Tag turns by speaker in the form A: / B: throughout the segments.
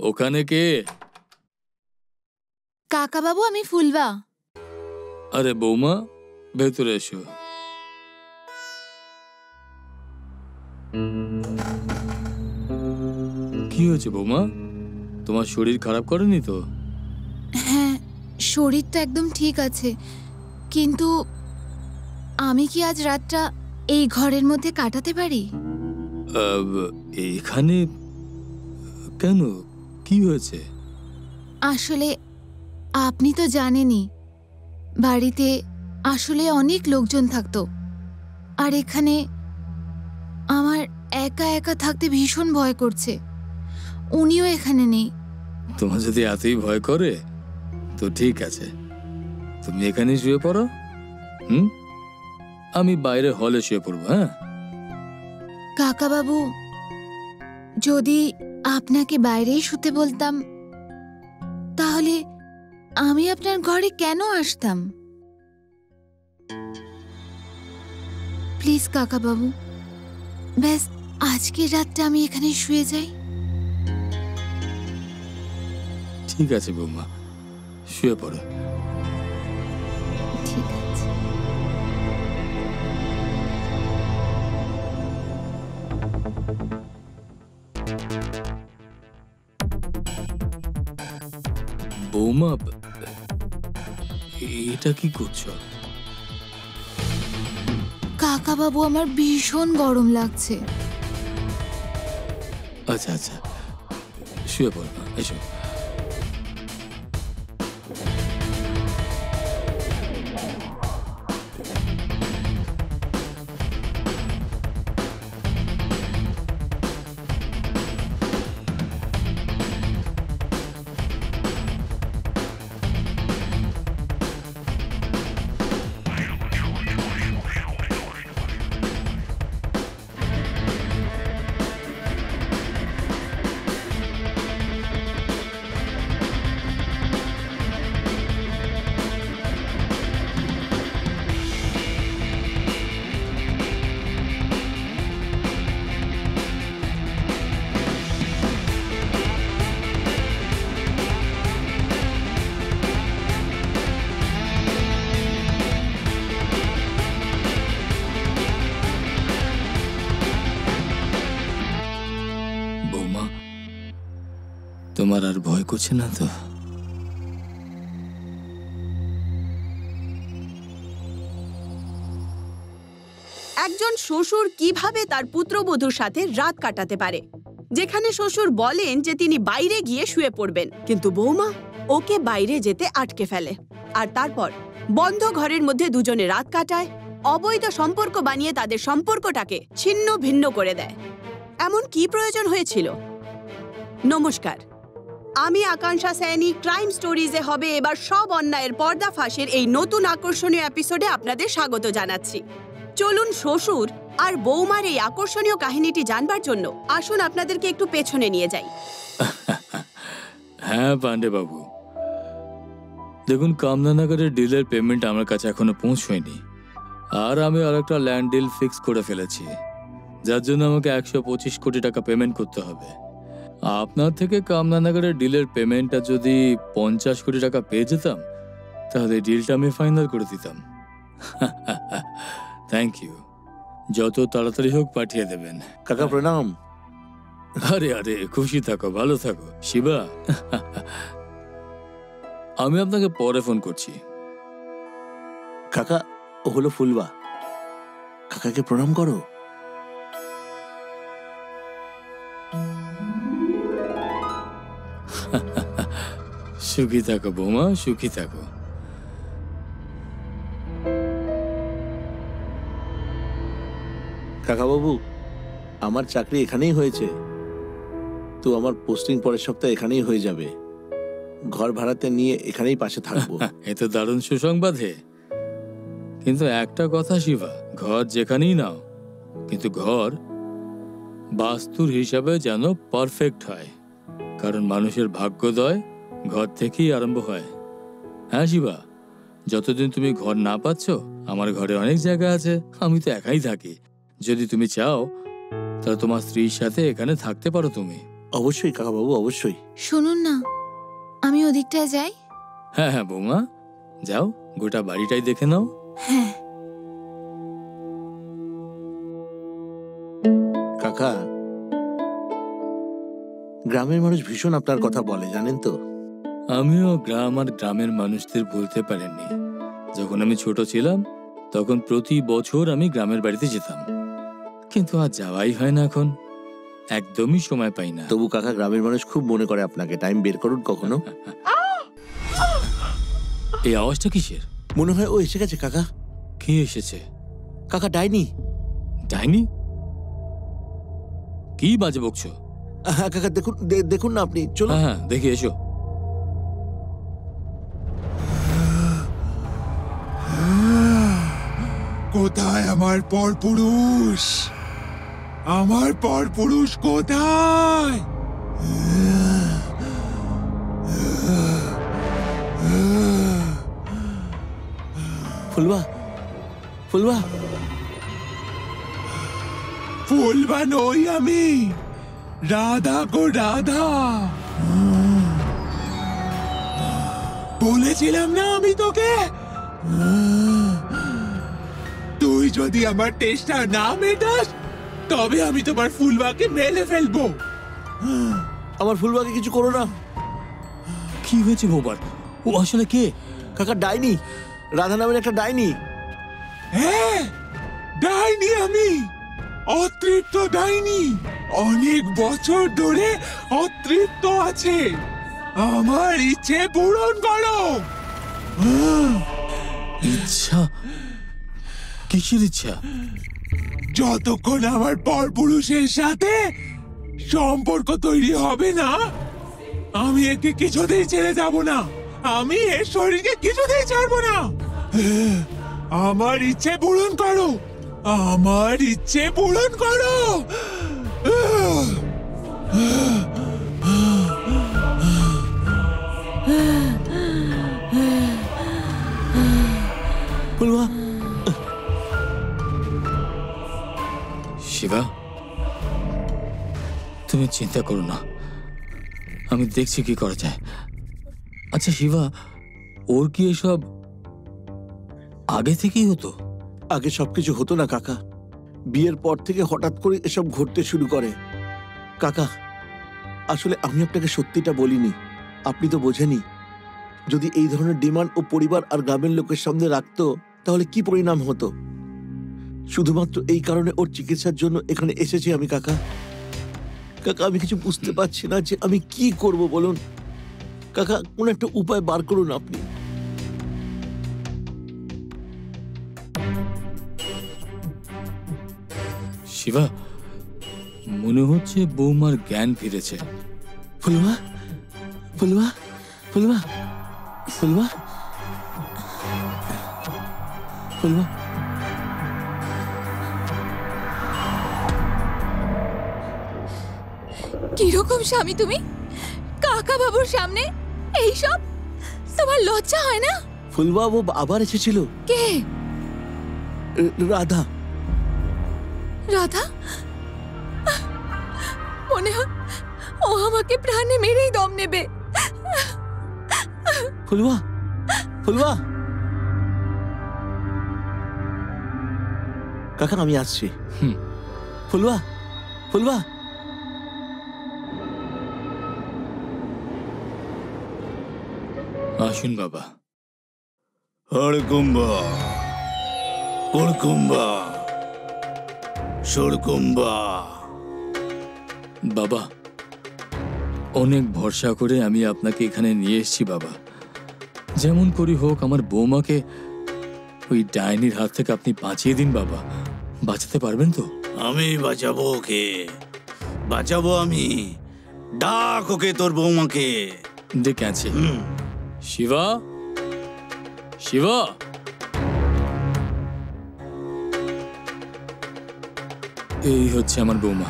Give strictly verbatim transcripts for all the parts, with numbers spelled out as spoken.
A: ওখানে কে?
B: কাকা বাবু, আমি ফুলবা।
A: আরে বৌমা, ভেতরে এসো। কি হয়েছে বৌমা? তোমার শরীর খারাপ করেনি তো?
B: হ্যাঁ, শরীর তো একদম ঠিক আছে, কিন্তু আমি কি আজ রাতটা এই ঘরের মধ্যে কাটাতে পারি?
A: এইখানে কেন? কি হয়েছে?
B: আসলে আপনি তো জানেনই, বাড়িতে আসলে অনেক লোকজন থাকতো, আর এখানে আমার একা একা থাকতে ভীষণ ভয় করছে। উনিও এখানে নেই।
A: তোমার যদি এতই ভয় করে তো ঠিক আছে, তুমি এখানে শুয়ে পড়ো। হুম, আমি বাইরে হলে শুয়ে পড়বো। হ্যাঁ
B: কাকা বাবু, যদি আপনাকে বাইরেই শুতে বলতাম তাহলে আমি আপনার ঘরে কেন আসতাম? প্লিজ কাকা বাবু, ব্যাস আজকের রাতটা আমি এখানে শুয়ে যাই।
A: ঠিক আছে বৌমা, শুয়ে পড়ো।
B: ঠিক আছে।
A: বৌমা, এটা কি করছো?
B: কাকা বাবু, আমার ভীষণ গরম লাগছে।
A: আচ্ছা আচ্ছা, শুয়ে পড়ো, এসো। বৌমা, তোমার আর ভয় করছে না তো?
C: একজন শ্বশুর কিভাবে তার পুত্রবধূর সাথে রাত কাটাতে পারে, যেখানে শ্বশুর বলেন যে তিনি বাইরে গিয়ে শুয়ে পড়বেন, কিন্তু বৌমা ওকে বাইরে যেতে আটকে ফেলে, আর তারপর বন্ধ ঘরের মধ্যে দুজনে রাত কাটায়, অবৈধ সম্পর্ক বানিয়ে তাদের সম্পর্কটাকে ছিন্ন ভিন্ন করে দেয়। এমন কি প্রয়োজন হয়েছিল? নমস্কার, আমি আকাঙ্ক্ষা সায়নী। ক্রাইম স্টোরিজে হবে এবার সব অন্যায়ের পর্দাফাঁসের এই নতুন আকর্ষণীয় এপিসোডে আপনাদের স্বাগত জানাচ্ছি। চলুন শ্বশুর আর বৌমার এই আকর্ষণীয় কাহিনীটি জানবার জন্য আসুন আপনাদেরকে একটু পেছনে নিয়ে যাই।
A: হ্যাঁ পান্ডে বাবু, দেখুন, কামনানগরের ডিলের পেমেন্ট আমার কাছে এখনো পৌঁছয়নি, আর আমি আর একটা ল্যান্ড ডিল ফিক্স করে ফেলেছি, যার জন্য আমাকে একশো পঁচিশ কোটি টাকা পেমেন্ট করতে হবে। আপনার থেকে কামনানগরের ডিলের পেমেন্টটা যদি পঞ্চাশ কোটি টাকা পেয়ে যেতাম তাহলে ডিলটা আমি ফাইনাল করে দিতাম। থ্যাংক ইউ, যত তাড়াতাড়ি হোক পাঠিয়ে দেবেন।
D: কাকা প্রণাম।
A: আরে আরে, খুশি থাকো, ভালো থাকো শিবা। আমি আপনাকে পরে ফোন করছি।
D: কাকা, ও হলো ফুলবা, কাকাকে প্রণাম করো।
A: সুখী থাকো বৌমা, সুখী থাকো।
D: কাকা বাবু, আমার চাকরি এখানেই হয়েছে, তো আমার পোস্টিং পরের সপ্তাহে এখানেই হয়ে যাবে। ঘর ভাড়াতে নিয়ে এখানেই পাশে থাকবো।
A: এ তো দারুণ সুসংবাদ হে। কিন্তু একটা কথা শিবা, ঘর যেখানেই নাও, কিন্তু ঘর বাস্তুর হিসাবে যেন পারফেক্ট হয়, কারণ মানুষের ভাগ্যোদয় ঘর থেকেই আরম্ভ হয়। হ্যাঁ শিবা, যতদিন তুমি ঘর না পাচ্ছ, আমার ঘরে অনেক জায়গা আছে, আমি তো একাই থাকি। যদি তুমি চাও তাহলে তোমার স্ত্রীর সাথে এখানে থাকতে পারো তুমি।
D: অবশ্যই কাকাবাবু, অবশ্যই।
B: শুনুন না, আমি ওদিকটায় যাই।
A: হ্যাঁ হ্যাঁ বৌমা, যাও, গোটা বাড়িটাই দেখে নাও।
B: হ্যাঁ।
D: কাকা, গ্রামের মানুষ ভীষণ আপনার কথা বলে, জানেন তো।
A: আমিও গ্রাম আর গ্রামের মানুষদের বলতে পারিনি। যখন আমি ছোট ছিলাম তখন প্রতি বছর আমি গ্রামের বাড়িতে যেতাম, কিন্তু আর যাওয়াই হয় না এখন, একদমই সময় পাই না।
D: তবু কাকা, গ্রামের মানুষ খুব মনে করে আপনাকে, টাইম বের করুন কখনো।
A: এই আওয়াজটা কিসের?
D: মনে হয় ও এসে গেছে কাকা।
A: কে এসেছে?
D: কাকা, ডাইনি।
A: ডাইনি? কি বাজে বকছো?
D: হ্যাঁ কাকা, দেখুন দে- দেখুন না আপনি, চলুন।
A: হ্যাঁ হ্যাঁ, দেখি, এসো।
E: কোথায় আমার পরপুরুষ? আমার পরপুরুষ কোথায়?
D: ফুলবা, ফুলবা।
E: ফুলবা নই আমি, রাধা গো রাধা। বলেছিলাম না আমি তোকে, তুই যদি আমার টেস্টটা না মেটাস তবে আমি তোমার ফুলবাকে মেরে ফেলবো।
D: আমার ফুলবাকে কিছু করো না।
A: কি হয়েছে বৌবার? ও আসলে কে?
D: কাকা, ডাইনি, রাধা নামের একটা ডাইনি।
E: হ্যাঁ, ডাইনি আমি, অতৃপ্ত ডাইনি। অনেক বছর ধরে অতৃপ্ত আছে। আমার ইচ্ছে পূরণ করো।
A: ইচ্ছা? কিসের ইচ্ছা?
E: যতক্ষণ আমার পরপুরুষের সাথে সম্পর্ক তৈরি হবে না, আমি একে কিছুতেই ছেড়ে যাব না। আমি এর শরীরকে কিছুতেই ছাড়বো না। আমার ইচ্ছে পূরণ করো, আমার ইচ্ছে পূরণ করো।
D: ফুলবা,
A: শিবা, তুমি চিন্তা করো না, আমি দেখছি কি করা যায়। আচ্ছা শিবা, ওর কি এসব আগে থেকেই হতো?
D: আগে সবকিছু হতো না কাকা, বিয়ের পর থেকে হঠাৎ করে এসব ঘটতে শুরু করে। কাকা, আসলে আমি আপনাকে সত্যিটা বলিনি, আপনি তো বোঝেনি। যদি এই ধরনের ডিমান্ড ও পরিবার আর গ্রামের লোকের সামনে রাখতো তাহলে কি পরিণাম হতো। শুধুমাত্র এই কারণে ওর চিকিৎসার জন্য এখানে এসেছি আমি কাকা। কাকা, আমি কিছু বুঝতে পারছি না যে আমি কি করব বলুন। কাকা, কোন একটা উপায় বার করুন আপনি।
A: শিবা, মনে হচ্ছে বৌমার জ্ঞান ফিরেছে।
D: ফুলবা, ফুলবা, ফুলবা, ফুলবা, ফুলবা।
B: কিরকম স্বামী তুমি? কাকা বাবুর সামনে এইসব? তোমার লজ্জা হয় না?
D: ফুলবা, ও আবার এসেছিল।
B: কে?
D: রাধা।
B: রাধা? মনে হয় ও আমাকে প্রাণে মেরেই দম নেবে।
D: ফুলবা, ফুলবা। কাকা, আমি আসছি।
A: হুম।
D: ফুলবা, ফুলবা।
A: আসুন বাবা।
F: হড়কুম্বা, কুড়কুম্বা, সুরকুম্বা।
A: বাবা, অনেক ভরসা করে আমি আপনাকে এখানে নিয়ে এসেছি বাবা। যেমন করি হোক আমার বৌমাকে ওই ডাইনির হাত থেকে আপনি বাঁচিয়ে দিন বাবা। বাঁচাতে পারবেন তো?
F: আমি বাঁচাবো ওকে, বাঁচাবো আমি। ডাক ওকে, তোর বৌমাকে
A: ডেকে আছে।
F: হুম।
A: শিবা, শিবা। এই হচ্ছে আমার বৌমা।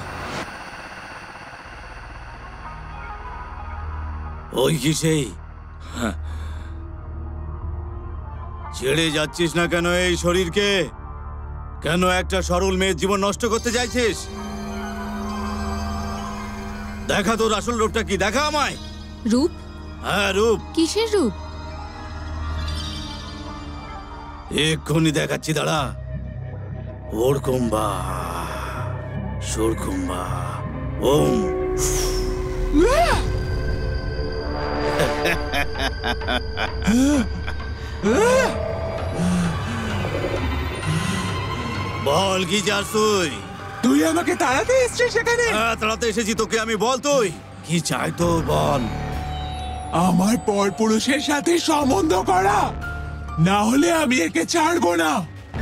F: ওই কি সেই?
A: হ্যাঁ।
F: ছেড়ে যাচ্ছিস না কেন এই শরীরকে? কেন একটা সরল মেয়ের জীবন নষ্ট করতে চাইছিস? দেখা তোর আসল রূপটা কি, দেখা আমায়।
B: রূপ?
F: হ্যাঁ রূপ।
B: কিসের রূপ?
F: এক্ষুনি দেখাচ্ছি, দাঁড়া। ওর কুম্বা সুর কুম্বা ওম। বল কি চাস তুই?
E: তুই আমাকে তাড়াতে এসছিস সেখানে?
F: হ্যাঁ তাড়াতে এসেছি তোকে আমি। বল তুই কি চাই তো বল।
E: আমার পরপুরুষের সাথে সম্বন্ধ করা, না হলে আমি একে ছাড়বো না।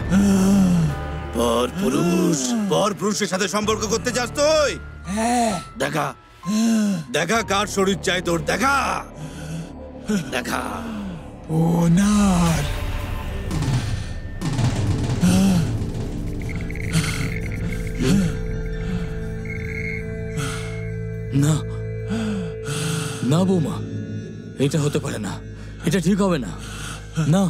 F: পর পুরুষ পর পুরুষের সাথে সম্পর্ক করতে চাস তুই?
E: হ্যাঁ,
F: দেখা দেখা কার শরীর চাই তোর, দেখা দেখা।
E: ওনার।
A: না না বৌমা, এটা হতে পারে না, এটা ঠিক হবে না। না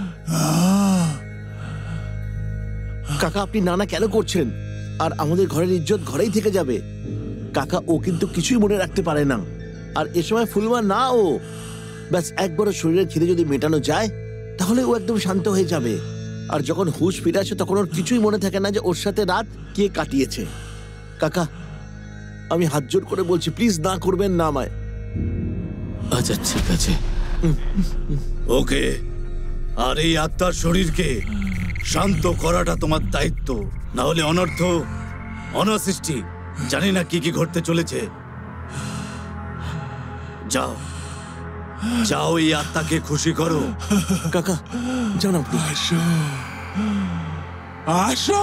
D: কাকা, আপনি নানা কেন করছেন? আর আমাদের ঘরের ইজ্জত ঘরেই থেকে যাবে। কাকা, ও কিন্তু কিছুই মনে রাখতে পারে না। আর এ সময় ফুলমা না, ও ব্যাস একবারও শরীরের খিদে যদি মেটানো যায় তাহলে ও একদম শান্ত হয়ে যাবে। আর যখন হুঁশ ফিরে আসে তখন ওর কিছুই মনে থাকে না যে ওর সাথে রাত কে কাটিয়েছে। কাকা, আমি হাত জোর করে বলছি, প্লিজ না করবেন না আমায়।
A: আচ্ছা ঠিক আছে।
F: ওকে, আর এই আত্মার শরীরকে শান্ত করাটা তোমার দায়িত্ব, না হলে অনর্থ অনাসৃষ্টি জানি না কি কি ঘটতে চলেছে। যাও যাও, এই আত্মাকে খুশি করো।
D: কাকা যান আপনি।
E: আসো আসো।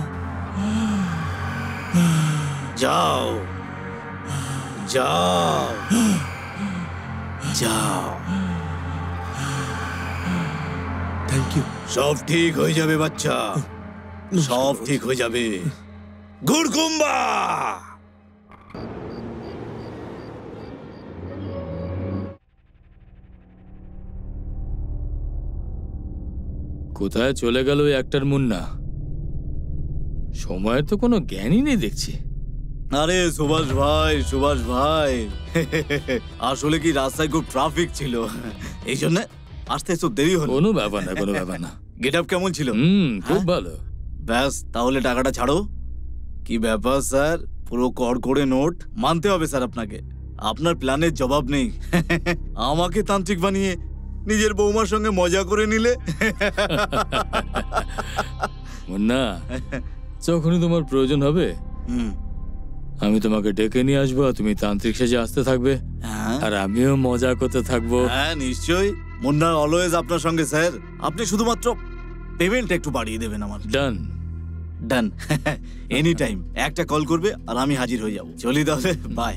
F: যাও যাও যাও।
D: Thank you.
F: সব ঠিক হয়ে যাবে বাচ্চা, সব ঠিক হয়ে যাবে। গুড়কুম্বা।
A: কোথায় চলে গেল ওই একটার মুন্না? সময়ের তো কোনো জ্ঞানই নেই দেখছি।
F: আরে সুভাষ ভাই, সুভাষ ভাই, আসলে কি রাস্তায় খুব ট্রাফিক ছিল, এই জন্য আসতে একটু দেরি হলো।
A: কোনো ব্যাপার না, কোনো ব্যাপার না।
F: গেট আপ কেমন ছিল?
A: হুম, খুব
F: হ্যাঁ?
A: ভালো।
F: ব্যাস, তাহলে টাকাটা ছাড়ো। কি ব্যাপার স্যার, পুরো কর করে নোট। মানতে হবে স্যার আপনাকে, আপনার প্ল্যানের জবাব নেই। আমাকে তান্ত্রিক বানিয়ে নিজের বৌমার সঙ্গে মজা করে নিলে।
A: মুন্না, যখনই তোমার প্রয়োজন হবে
F: হুম,
A: আমি তোমাকে ডেকে নিয়ে আসবো, আর তুমি তান্ত্রিক সেজে আসতে থাকবে,
F: হ্যাঁ
A: আর আমিও মজা করতে থাকবো।
F: হ্যাঁ নিশ্চয়ই। মুন্না অলওয়েজ আপনার সঙ্গে স্যার। আপনি শুধুমাত্র পেমেন্ট একটু বাড়িয়ে দেবেন আমার।
A: ডান।
F: ডান। এনি টাইম একটা কল করবে আর আমি হাজির হয়ে যাব। চলি তাহলে, বাই।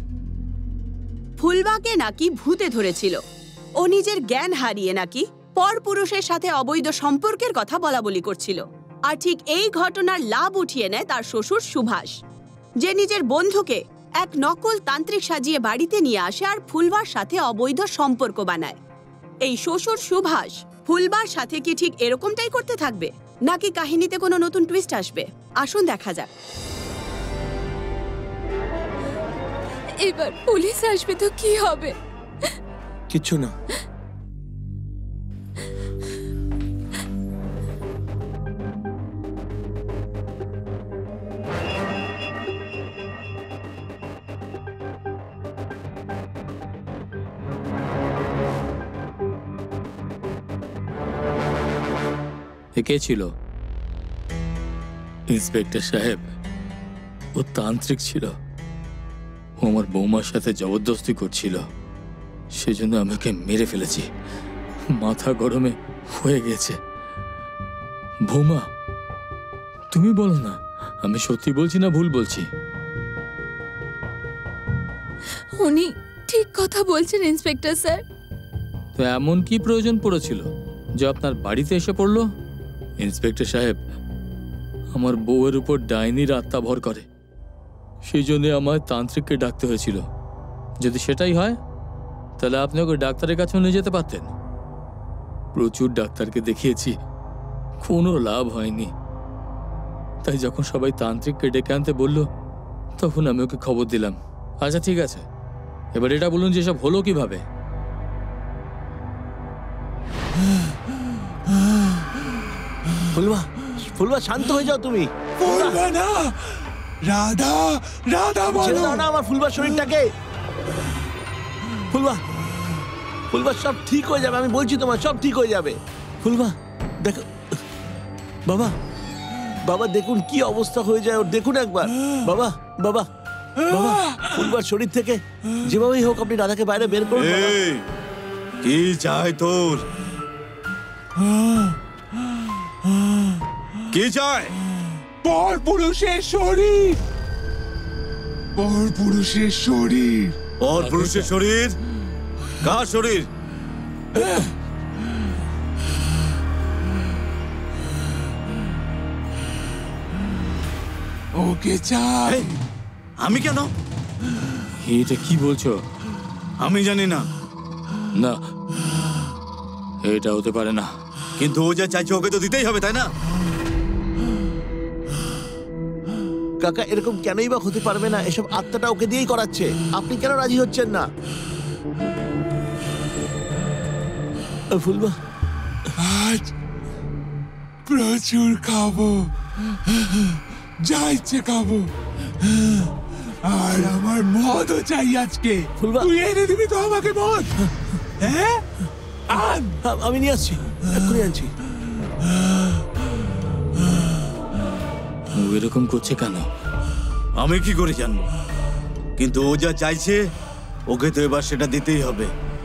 C: ফুলবাকে নাকি ভূতে ধরেছিল। ও নিজের জ্ঞান হারিয়ে নাকি পরপুরুষের সাথে অবৈধ সম্পর্কের কথা বলা বলি করছিল। আর ঠিক এই ঘটনার লাভ উঠিয়ে নেয় তার শ্বশুর সুভাষ, যে নিজের বন্ধুকে এক নকল তান্ত্রিক সাজিয়ে বাড়িতে নিয়ে আসে আর ফুলবার সাথে অবৈধ সম্পর্ক বানায়। এই শ্বশুর সুভাষ ফুলবার সাথে কি ঠিক এরকমটাই করতে থাকবে, নাকি কাহিনীতে কোনো নতুন টুইস্ট আসবে? আসুন দেখা যাক।
B: এবার পুলিশ আসবে তো কি হবে?
D: কিচ্ছু না।
A: এ কে ছিল? ইন্সপেক্টর সাহেব, ও তান্ত্রিক ছিল। ও আমার বৌমার সাথে জবরদস্তি করছিল, সেজন্য আমাকে মেরে ফেলেছি। মাথা গরমে হয়ে গেছে। বৌমা, তুমি বলো না, আমি সত্যি বলছি না ভুল বলছি?
B: উনি ঠিক কথা বলছেন ইন্সপেক্টর স্যার।
A: তো এমন কি প্রয়োজন পড়েছিল যে আপনার বাড়িতে এসে পড়লো? ইন্সপেক্টর সাহেব, আমার বউয়ের উপর ডাইনির আত্মা ভর করে, সেই জন্য আমার তান্ত্রিককে ডাকতে হয়েছিল। যদি সেটাই হয় তাহলে আপনি ওকে ডাক্তারের কাছেও নিয়ে যেতে পারতেন। প্রচুর ডাক্তারকে দেখিয়েছি, কোনো লাভ হয়নি। তাই যখন সবাই তান্ত্রিককে ডেকে আনতে বলল, তখন আমি ওকে খবর দিলাম আচ্ছা ঠিক আছে, এবার এটা বলুন যে সব হলো কিভাবে?
D: ফুলবা, ফুলবা শান্ত হয়ে যাও তুমি।
E: ফুলবা না, রাধা, রাধা
D: ছেড়ে
E: বলো।
D: দাও না আমার ফুলবার শরীরটাকে। ফুলবা, ফুলবা সব ঠিক হয়ে যাবে, আমি বলছি তোমার সব ঠিক হয়ে যাবে। ফুলবা দেখো, বাবা, বাবা দেখুন কি অবস্থা হয়ে যায় ওর, দেখুন একবার। বাবা, বাবা, বাবা, ফুলবার শরীর থেকে যেভাবেই হোক আপনি রাধাকে বাইরে বের করুন বাবা।
F: এই, কি চাই তোর? কি চাই?
E: পর পুরুষের শরীর, পর পুরুষের শরীর।
F: পর পুরুষের শরীর? কার শরীর?
E: ওকে চাই।
F: এই, আমি কেন?
A: এটা কি বলছো?
F: আমি জানি না,
A: না, এটা হতে পারে না।
F: কিন্তু ও যা চাইছে ওকে তো দিতেই হবে, তাই না?
D: কাকা এরকম কেনই বা হতে পারবে না, এসব আত্মাটা ওকে দিয়েই করাচ্ছে, আপনি কেন রাজি হচ্ছেন না? ফুলবা,
E: আজ প্রচুর খাবো, যা ইচ্ছে খাবো, আর আমার মদও চাই আজকে।
D: ফুলবা-
E: তুই এনে দিবি তো আমাকে মদ? হ্যাঁ, আন।
D: আ- আমি নিয়ে আসছি, এক্ষুনি আনছি।
A: ও এরকম করছে কেন?
F: আমি কি করে জানবো? কিন্তু ও যা চাইছে ওকে তো এবার সেটা দিতেই হবে।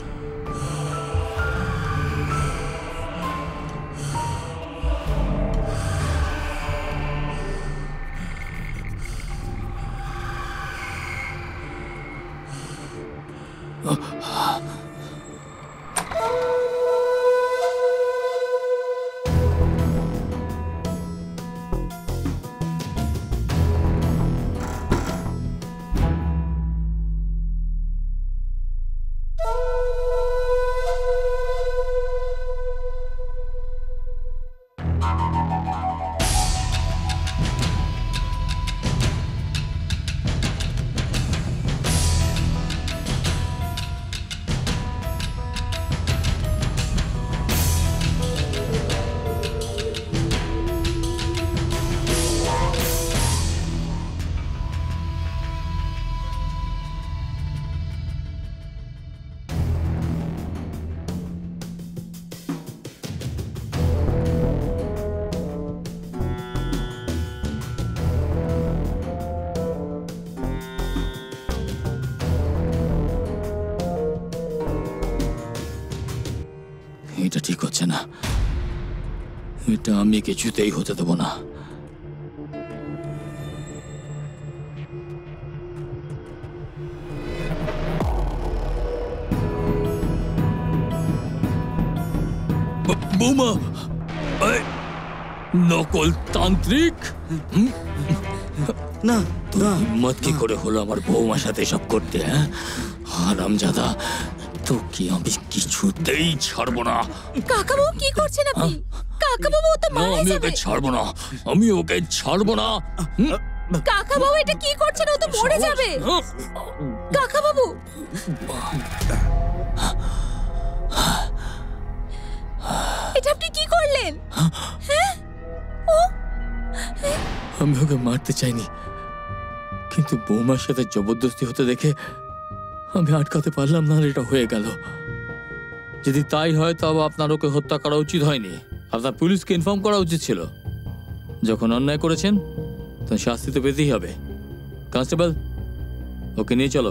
A: এটা ঠিক হচ্ছে না, এটা আমি কিছুতেই হতে দেবো না। ব- বৌমা, এই, নকল তান্ত্রিক! হুম?
F: না না,
A: হিম্মত কি করে হলো আমার বৌমার সাথে সব করতে? হ্যাঁ, হারামজাদা, তো কি আমি কিছুতেই ছাড়বো না।
B: কাকাবাবু কি করছেন আপনি? কাকাবাবু ও তো
A: না,
B: মারা
A: আমি
B: যাবে।
A: ওকে ছাড়বো না, আমি ওকে ছাড়বো না। হুম?
B: কাকাবাবু এটা কি করছেন? ও তো মরে যাবে। কাকাবাবু, এটা আপনি কি করলেন? হ্যাঁ, ও
A: আমি ওকে মারতে চাইনি, কিন্তু বৌমার সাথে জবরদস্তি হতে দেখে আমি আটকাতে পারলাম না, আর এটা হয়ে গেল। যদি তাই হয় তবে আপনার ওকে হত্যা করা উচিত হয়নি, আপনার পুলিশকে ইনফর্ম করা উচিত ছিল। যখন অন্যায় করেছেন তখন শাস্তি তো পেতেই হবে। কনস্টেবল, ওকে নিয়ে চলো।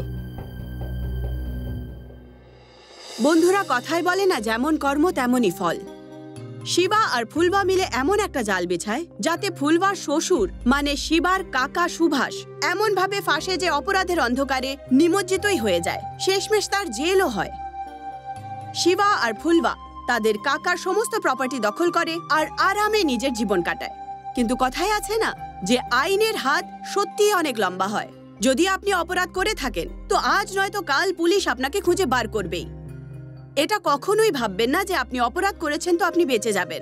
C: বন্ধুরা, কথায় বলে না, যেমন কর্ম তেমনই ফল। শিবা আর ফুলবা মিলে এমন একটা জাল বিছায় যাতে ফুলবার শ্বশুর মানে শিবার কাকা সুভাষ এমন ভাবে ফাঁসে যে অপরাধের অন্ধকারে নিমজ্জিতই হয়ে যায়, শেষমেশ তার জেলও হয়। শিবা আর ফুলবা তাদের কাকার সমস্ত প্রপার্টি দখল করে আর আরামে নিজের জীবন কাটায়। কিন্তু কথায় আছে না যে আইনের হাত সত্যিই অনেক লম্বা হয়। যদি আপনি অপরাধ করে থাকেন তো আজ নয়তো কাল পুলিশ আপনাকে খুঁজে বার করবেই। এটা কখনোই ভাববেন না যে আপনি অপরাধ করেছেন তো আপনি বেঁচে যাবেন।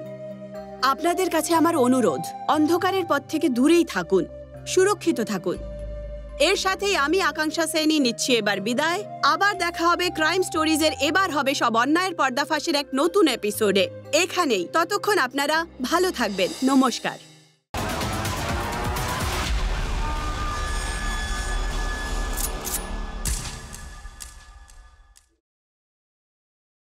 C: আপনাদের কাছে আমার অনুরোধ, অন্ধকারের পথ থেকে দূরেই থাকুন, সুরক্ষিত থাকুন। এর সাথেই আমি আকাঙ্ক্ষা সেনই নিচ্ছি এবার বিদায়। আবার দেখা হবে ক্রাইম স্টোরিজের, এবার হবে সব অন্যায়ের পর্দাফাশের এক নতুন এপিসোডে এখানেই। ততক্ষণ আপনারা ভালো থাকবেন। নমস্কার।